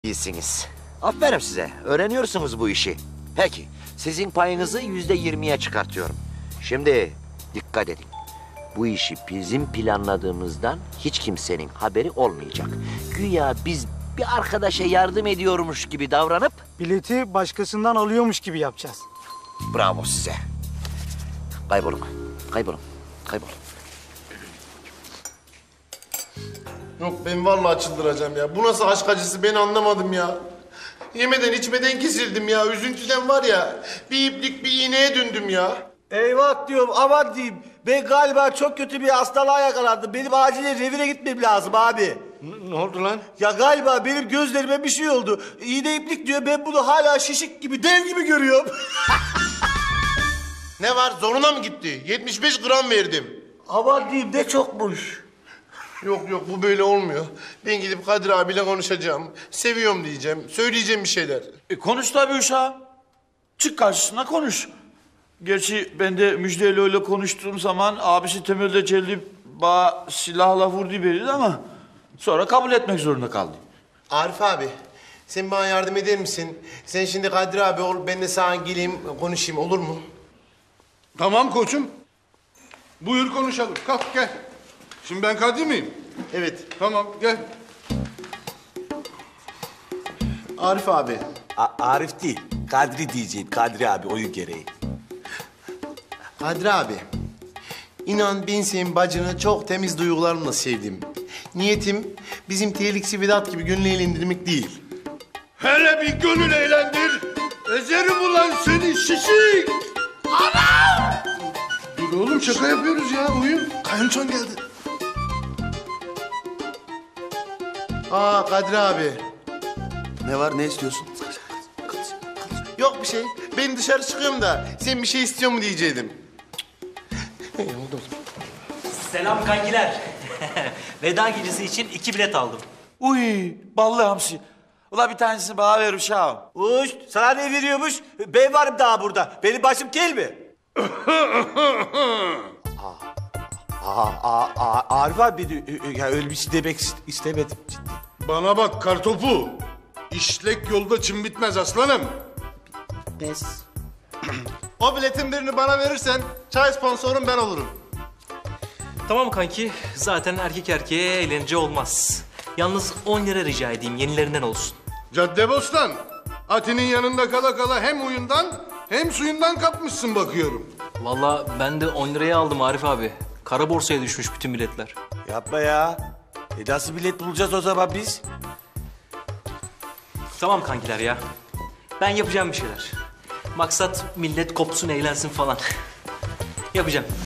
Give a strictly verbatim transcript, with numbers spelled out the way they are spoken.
İyisiniz. Aferin size. Öğreniyorsunuz bu işi. Peki, sizin payınızı yüzde yirmiye çıkartıyorum. Şimdi dikkat edin. Bu işi bizim planladığımızdan hiç kimsenin haberi olmayacak. Güya biz bir arkadaşa yardım ediyormuş gibi davranıp... Bileti başkasından alıyormuş gibi yapacağız. Bravo size. Kaybolun, kaybolun, kaybolun. Yok ben vallahi çıldıracağım ya. Bu nasıl aşk acısı ben anlamadım ya. Yemeden içmeden kesildim ya. Üzüntüden var ya. Bir iplik bir iğneye döndüm ya. Eyvah diyorum, aman diyeyim. Ben galiba çok kötü bir hastalığa yakalandım. Benim acilen revire gitmem lazım abi. Ne oldu lan? Ya galiba benim gözlerime bir şey oldu. İğne iplik diyor, ben bunu hala şişik gibi, dev gibi görüyorum. Ne var? Zoruna mı gitti? yetmiş beş gram verdim. Aman diyeyim, ne çokmuş. Yok yok bu böyle olmuyor. Ben gidip Kadir abiyle konuşacağım. Seviyorum diyeceğim. Söyleyeceğim bir şeyler. E konuş tabii uşağım. Çık karşısına konuş. Gerçi ben de Müjde'yle öyle konuştuğum zaman abisi temelde celip bana silahla vurdu belirdi ama sonra kabul etmek zorunda kaldı. Arif abi sen bana yardım eder misin? Sen şimdi Kadir abi ol, ben de sana geleyim konuşayım olur mu? Tamam koçum. Buyur konuşalım. Kalk gel. Şimdi ben Kadri miyim? Evet. Tamam gel. Arif abi. A Arif değil, Kadri diyeceğim. Kadri abi, oyun gereği. Kadir abi. İnan ben senin bacını çok temiz duygularımla sevdim. Niyetim bizim Teliksi Vedat gibi gönül eğlendirmek değil. Hele bir gönül eğlendir. Ezerim ulan seni şişik. Ana! Dur oğlum şaka yapıyoruz ya uyum. Kayınçon geldi. Aa Kadir abi. Ne var, ne istiyorsun? Yok bir şey. Ben dışarı çıkıyorum da sen bir şey istiyor mu diyecektim. Oldu. Selam kankiler. Veda gecesi için iki bilet aldım. Uy ballı hamsi. Ula bir tanesini bana ver uşağım. Uş, sana ne veriyormuş? Ben varım daha burada. Benim başım kel mi? Aa, aa, aa, Arif abi, ya öyle bir şey demek ist- istemedim ciddi. Bana bak kartopu. İşlek yolda çim bitmez aslanım. Pes. O biletin birini bana verirsen çay sponsorum ben olurum. Tamam kanki. Zaten erkek erkeğe eğlence olmaz. Yalnız on lira rica edeyim. Yenilerinden olsun. Caddebostan. Ati'nin yanında kala kala hem uyundan hem suyundan kapmışsın bakıyorum. Vallahi ben de on liraya aldım Arif abi. Kara borsaya düşmüş bütün biletler. Yapma ya. E nasıl bilet bulacağız o zaman biz? Tamam kankiler ya. Ben yapacağım bir şeyler. Maksat millet kopsun, eğlensin falan. Yapacağım.